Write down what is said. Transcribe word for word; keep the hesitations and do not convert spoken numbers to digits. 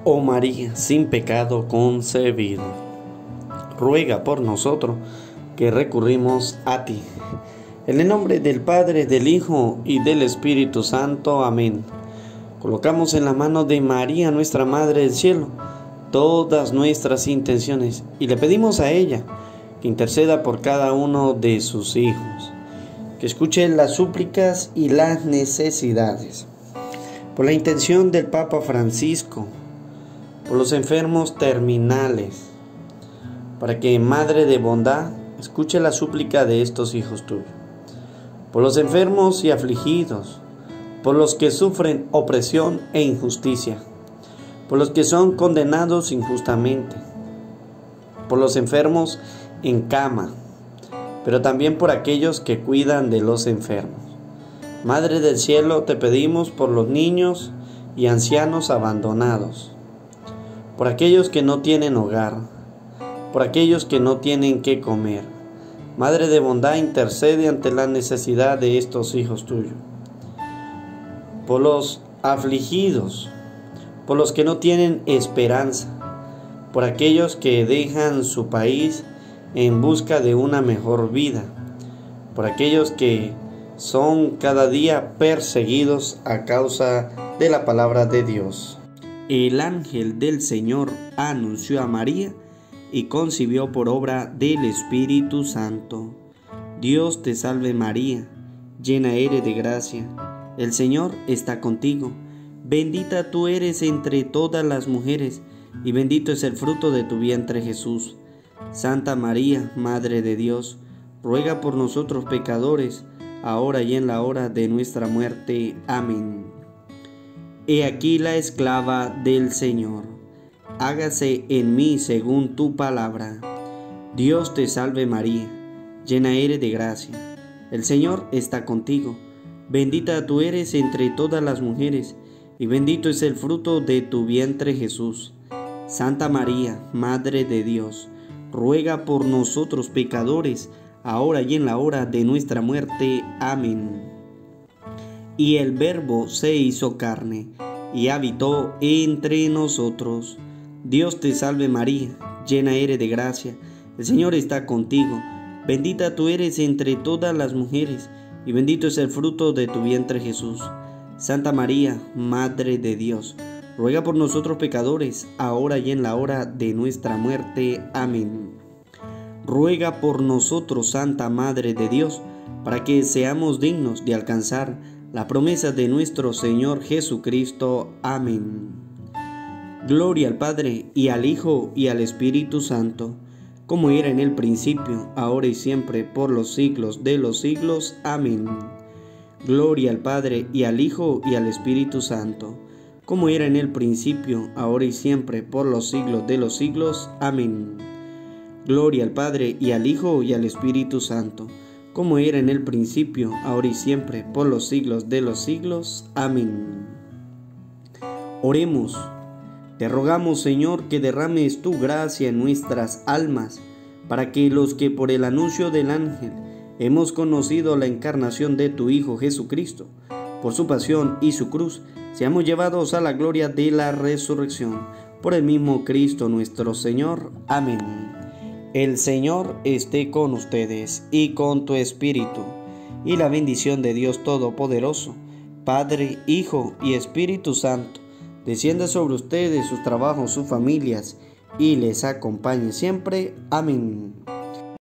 Oh María, sin pecado concebido, ruega por nosotros que recurrimos a ti. En el nombre del Padre, del Hijo y del Espíritu Santo. Amén. Colocamos en la mano de María, nuestra Madre del Cielo, todas nuestras intenciones y le pedimos a ella que interceda por cada uno de sus hijos, que escuche las súplicas y las necesidades. Por la intención del Papa Francisco, por los enfermos terminales, para que, Madre de bondad, escuche la súplica de estos hijos tuyos. Por los enfermos y afligidos, por los que sufren opresión e injusticia, por los que son condenados injustamente, por los enfermos en cama, pero también por aquellos que cuidan de los enfermos. Madre del Cielo, te pedimos por los niños y ancianos abandonados, por aquellos que no tienen hogar, por aquellos que no tienen qué comer. Madre de bondad, intercede ante la necesidad de estos hijos tuyos. Por los afligidos, por los que no tienen esperanza, por aquellos que dejan su país en busca de una mejor vida, por aquellos que son cada día perseguidos a causa de la palabra de Dios. El ángel del Señor anunció a María y concibió por obra del Espíritu Santo. Dios te salve María, llena eres de gracia, el Señor está contigo. Bendita tú eres entre todas las mujeres, y bendito es el fruto de tu vientre Jesús. Santa María, Madre de Dios, ruega por nosotros pecadores, ahora y en la hora de nuestra muerte. Amén. He aquí la esclava del Señor, hágase en mí según tu palabra. Dios te salve María, llena eres de gracia, el Señor está contigo. Bendita tú eres entre todas las mujeres, y bendito es el fruto de tu vientre Jesús. Santa María, Madre de Dios, ruega por nosotros pecadores, ahora y en la hora de nuestra muerte. Amén. Y el Verbo se hizo carne, y habitó entre nosotros. Dios te salve María, llena eres de gracia, el Señor está contigo. Bendita tú eres entre todas las mujeres, y bendito es el fruto de tu vientre Jesús. Santa María, Madre de Dios, ruega por nosotros pecadores, ahora y en la hora de nuestra muerte. Amén. Ruega por nosotros, Santa Madre de Dios, para que seamos dignos de alcanzar la promesa de nuestro Señor Jesucristo. Amén. Gloria al Padre, y al Hijo, y al Espíritu Santo, como era en el principio, ahora y siempre, por los siglos de los siglos. Amén. Gloria al Padre, y al Hijo, y al Espíritu Santo, como era en el principio, ahora y siempre, por los siglos de los siglos. Amén. Gloria al Padre, y al Hijo, y al Espíritu Santo, como era en el principio, ahora y siempre, por los siglos de los siglos. Amén. Oremos. Te rogamos, Señor, que derrames tu gracia en nuestras almas, para que los que por el anuncio del ángel hemos conocido la encarnación de tu Hijo Jesucristo, por su pasión y su cruz, seamos llevados a la gloria de la resurrección. Por el mismo Cristo nuestro Señor. Amén. El Señor esté con ustedes y con tu espíritu, y la bendición de Dios Todopoderoso, Padre, Hijo y Espíritu Santo, descienda sobre ustedes, sus trabajos, sus familias, y les acompañe siempre. Amén.